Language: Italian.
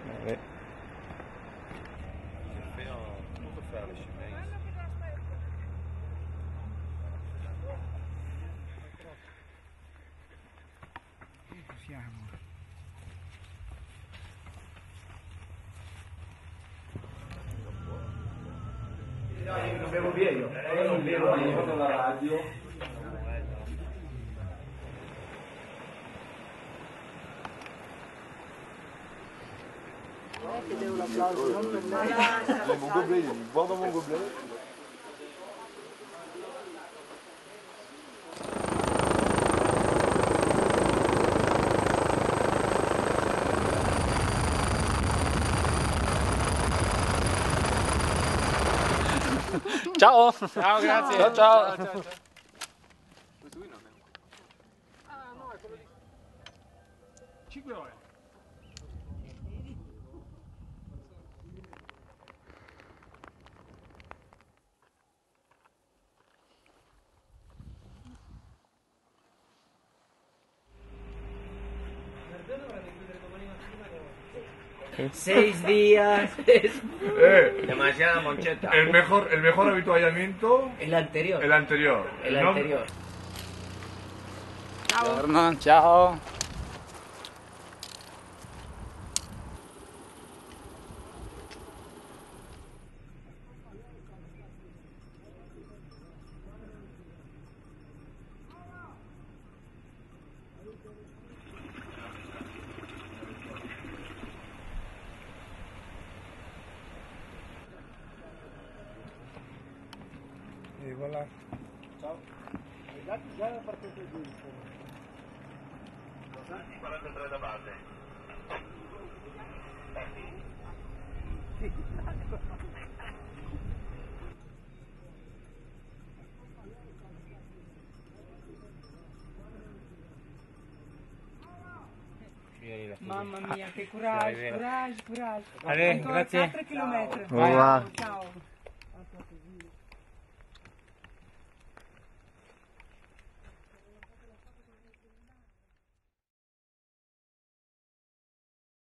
Ouais. J'ai fait pour refaire les chemins. Non bevo via io, non bevo via con la radio. Chiedevo l'applauso, non per lei. Mon gobelet, il boit dans mon gobelet. Ciao! Ciao, grazie! Ciao, ciao! Questo qui non è. Ah no, è quello di 5 ore. Seis días. Demasiada moncheta. El mejor avituallamiento. El anterior. El anterior. El anterior. Buongiorno, ciao! E voilà. Ciao. I dati già partite giù. 43 da base. Mamma mia, che coraggio, coraggio, coraggio. Allez, Ancora grazie. 4 chilometri. Au revoir. Ciao.